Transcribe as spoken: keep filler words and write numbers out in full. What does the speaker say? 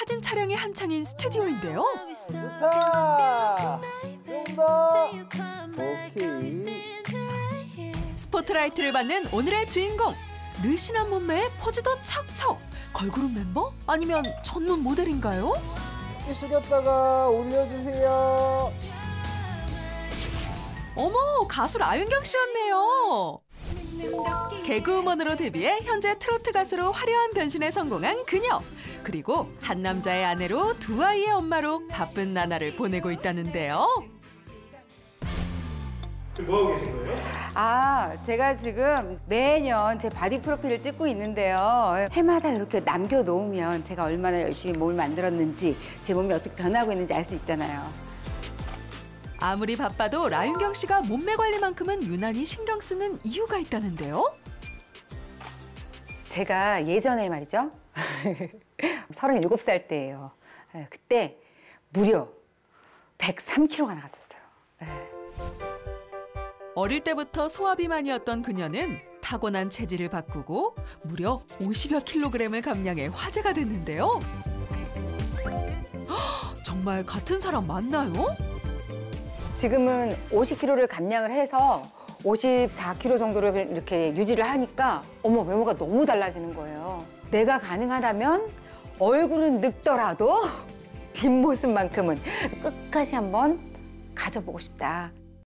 사진 촬영이 한창인 스튜디오인데요. 좋다. 좀 더. 오케이. 스포트라이트를 받는 오늘의 주인공. 느씬한 몸매에 포즈도 척척. 걸그룹 멤버? 아니면 전문 모델인가요? 이 숙였다가 올려주세요. 어머, 가수 라윤경 씨였네요. 개그우먼으로 데뷔해 현재 트로트 가수로 화려한 변신에 성공한 그녀. 그리고 한 남자의 아내로 두 아이의 엄마로 바쁜 나날을 보내고 있다는데요. 지금 뭐하고 계신 거예요? 아, 제가 지금 매년 제 바디 프로필을 찍고 있는데요. 해마다 이렇게 남겨놓으면 제가 얼마나 열심히 몸을 만들었는지, 제 몸이 어떻게 변하고 있는지 알 수 있잖아요. 아무리 바빠도 라윤경 씨가 몸매 관리만큼은 유난히 신경 쓰는 이유가 있다는데요. 제가 예전에 말이죠. 서른일곱 살 때예요. 그때 무려 백삼 킬로그램가 나갔었어요. 어릴 때부터 소화비만이었던 그녀는 타고난 체질을 바꾸고 무려 오십여 킬로그램을 감량해 화제가 됐는데요. 헉, 정말 같은 사람 맞나요? 지금은 오십 킬로그램를 감량을 해서 오십사 킬로그램 정도를 이렇게 유지를 하니까 어머, 외모가 너무 달라지는 거예요. 내가 가능하다면 얼굴은 늙더라도 뒷모습만큼은 끝까지 한번 가져보고 싶다.